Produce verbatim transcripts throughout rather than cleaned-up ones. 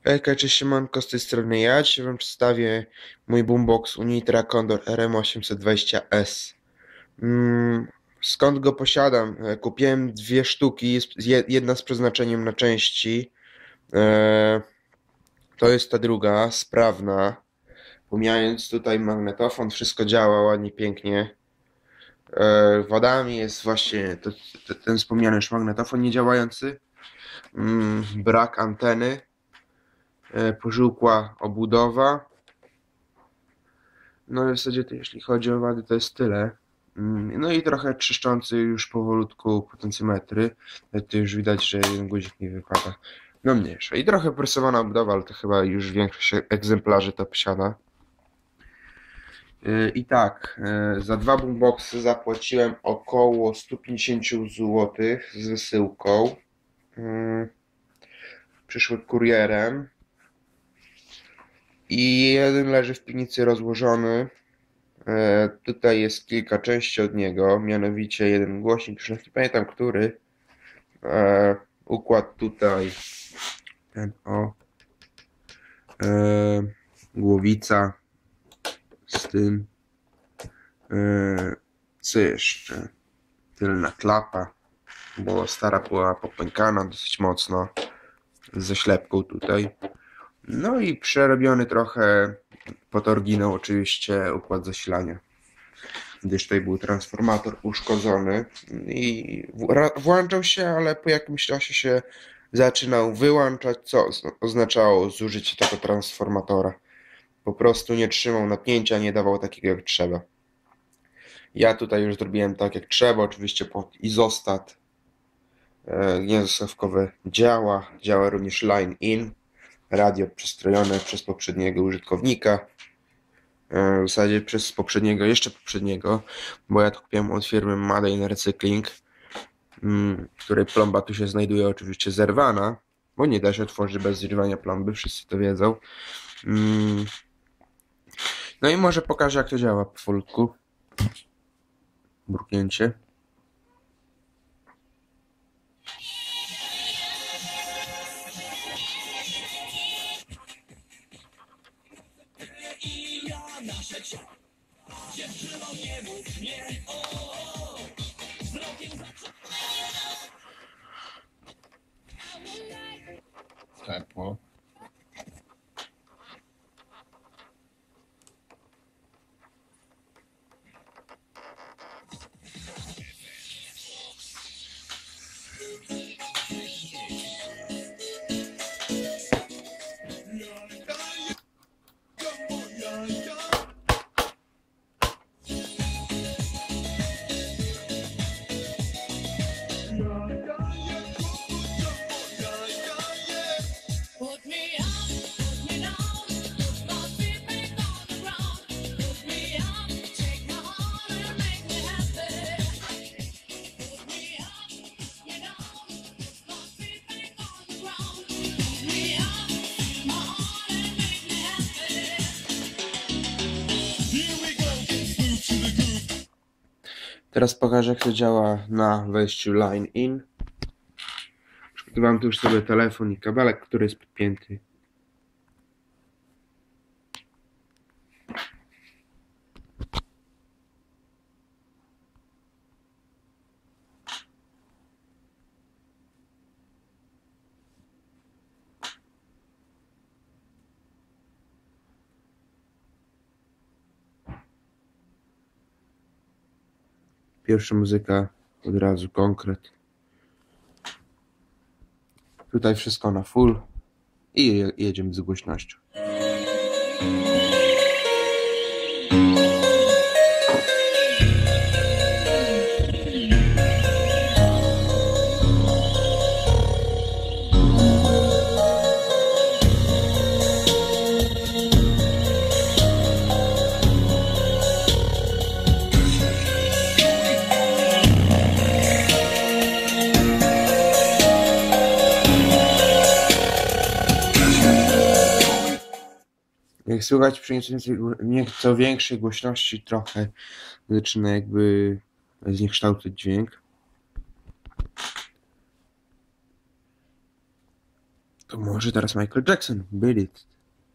Hejka, cześć, siemanko, z tej strony ja. Dzisiaj wam przedstawię mój boombox Unitra Condor R M osiemset dwadzieścia S. Mm, skąd go posiadam? E, Kupiłem dwie sztuki, jest je- jedna z przeznaczeniem na części. E, to jest ta druga, sprawna. Pomijając tutaj magnetofon, wszystko działa ładnie, pięknie. E, wadami jest właśnie to, to, ten wspomniany już magnetofon niedziałający. Mm, brak anteny. E, pożółkła obudowa. No w zasadzie to jeśli chodzi o wady, to jest tyle. Mm, No i trochę czyszczący już powolutku potencjometry. To już widać, że jeden guzik mi wypada. No mniejsza. I trochę presowana obudowa, ale to chyba już większość egzemplarzy to posiada. Yy, I tak, yy, za dwa boomboxy zapłaciłem około sto pięćdziesiąt złotych z wysyłką. Yy, Przyszły kurierem. I jeden leży w piwnicy rozłożony. E, tutaj jest kilka części od niego, mianowicie jeden głośnik, już nie pamiętam który. E, układ tutaj, ten o, e, głowica z tym, e, co jeszcze, tylna klapa, bo stara była popękana dosyć mocno, ze ślepką tutaj. No i przerobiony trochę pod oryginał oczywiście układ zasilania, gdyż tutaj był transformator uszkodzony i włączał się, ale po jakimś czasie się zaczynał wyłączać, co oznaczało zużycie tego transformatora. Po prostu nie trzymał napięcia, nie dawał takiego jak trzeba. Ja tutaj już zrobiłem tak jak trzeba, oczywiście pod izostat. Gniazdo słuchawkowe działa, działa również line in, radio przestrojone przez poprzedniego użytkownika. W zasadzie przez poprzedniego, jeszcze poprzedniego, bo ja to kupiłem od firmy Made Recycling, której plomba tu się znajduje oczywiście zerwana, bo nie da się otworzyć bez zrywania plomby, wszyscy to wiedzą. No i może pokażę, jak to działa powolutku. Bruknięcie. Ciepło. Teraz pokażę, jak to działa na wejściu line in. Przygotowałem tu już sobie telefon i kabelek, który jest podpięty. Pierwsza muzyka, od razu konkret. Tutaj wszystko na full i jedziemy z głośnością. Jak słychać przy nieco większej głośności trochę zaczyna jakby zniekształcać dźwięk. To może teraz Michael Jackson. Beat It.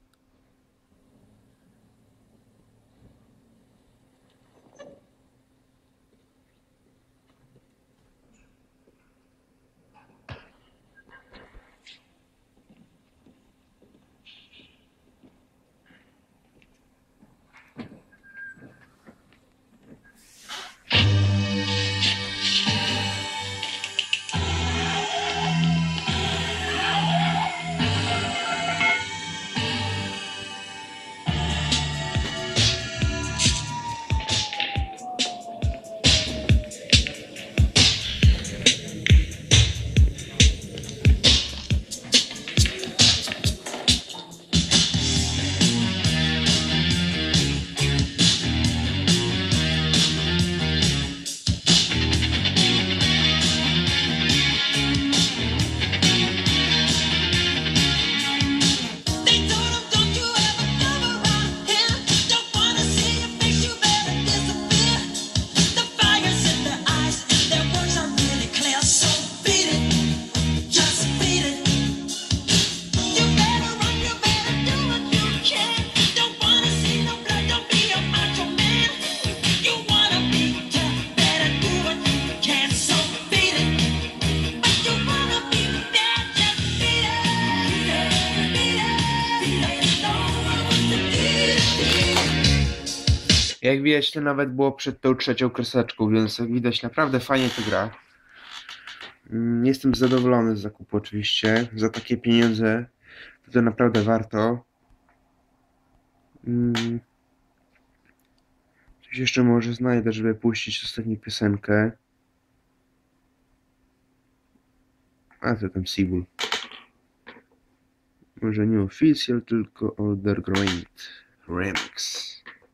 Jak widać, to nawet było przed tą trzecią kreseczką, więc jak widać, naprawdę fajnie to gra. Jestem zadowolony z zakupu oczywiście. Za takie pieniądze to, to naprawdę warto. Coś jeszcze może znajdę, żeby puścić ostatnią piosenkę. A to tam Seabull. Może nie official, tylko Underground Remix.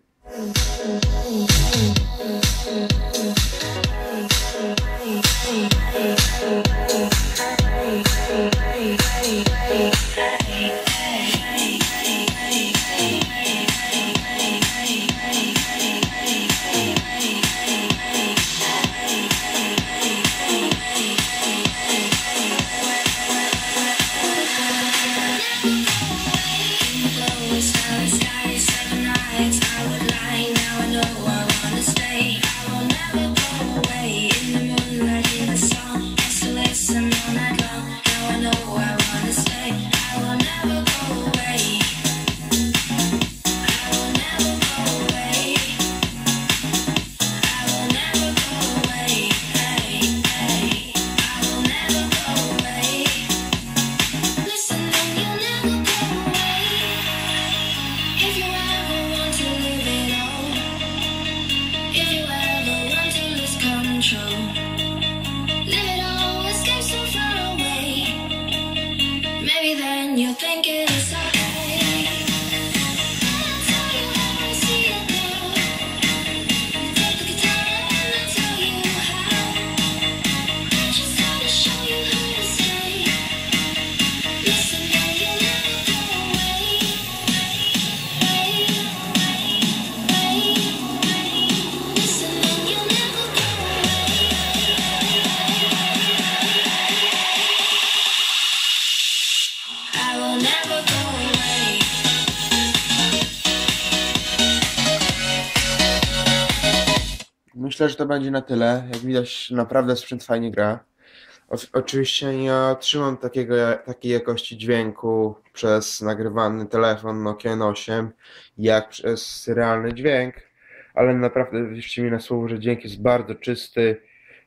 Myślę, że to będzie na tyle. Jak widać, naprawdę sprzęt fajnie gra. O, oczywiście nie otrzymam takiego, takiej jakości dźwięku przez nagrywany telefon Nokia N osiem, jak przez realny dźwięk, ale naprawdę wierzcie mi na słowo, że dźwięk jest bardzo czysty,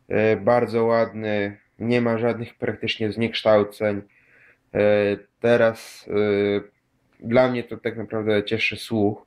bardzo ładny, nie ma żadnych praktycznie zniekształceń. Teraz dla mnie to tak naprawdę cieszy słuch.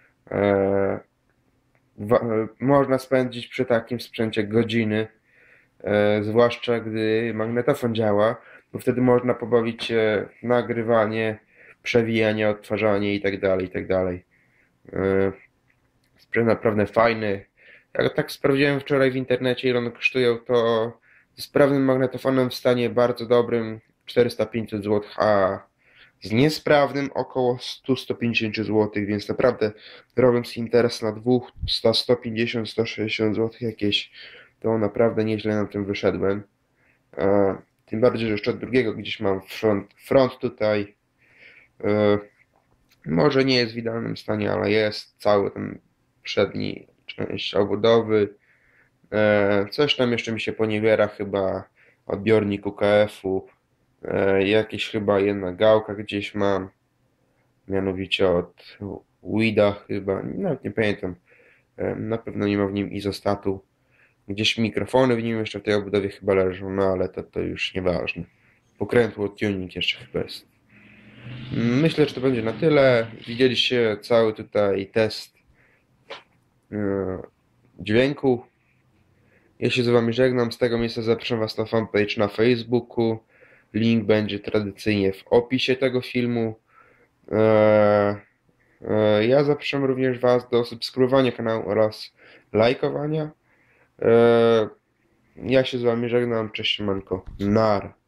Można spędzić przy takim sprzęcie godziny, e, zwłaszcza gdy magnetofon działa, bo wtedy można pobawić się w nagrywanie, przewijanie, odtwarzanie itd. itd. E, sprzęt naprawdę fajny. Jak tak sprawdziłem wczoraj w internecie, ile one kosztują, to z sprawnym magnetofonem w stanie bardzo dobrym czterysta pięćdziesiąt złotych, a z niesprawnym około sto do stu pięćdziesięciu złotych, więc naprawdę robiąc interes na dwieście, sto pięćdziesiąt, sto sześćdziesiąt złotych jakieś, to naprawdę nieźle na tym wyszedłem. Tym bardziej, że jeszcze od drugiego gdzieś mam front, front tutaj. E, może nie jest w idealnym stanie, ale jest cały ten przedni część obudowy. E, coś tam jeszcze mi się poniewiera, chyba odbiornik U K F-u. E, jakieś chyba jedna gałka gdzieś mam. Mianowicie od Wida chyba, nawet nie pamiętam. E, na pewno nie ma w nim izostatu. Gdzieś mikrofony w nim jeszcze w tej obudowie chyba leżą, no ale to, to już nieważne. Pokrętło tuning jeszcze chyba jest. Myślę, że to będzie na tyle. Widzieliście cały tutaj test e, dźwięku. Ja się z wami żegnam. Z tego miejsca zapraszam was na fanpage na Facebooku. Link będzie tradycyjnie w opisie tego filmu. E, e, ja zapraszam również was do subskrybowania kanału oraz lajkowania. E, ja się z wami żegnam. Cześć, siemanko. Nar.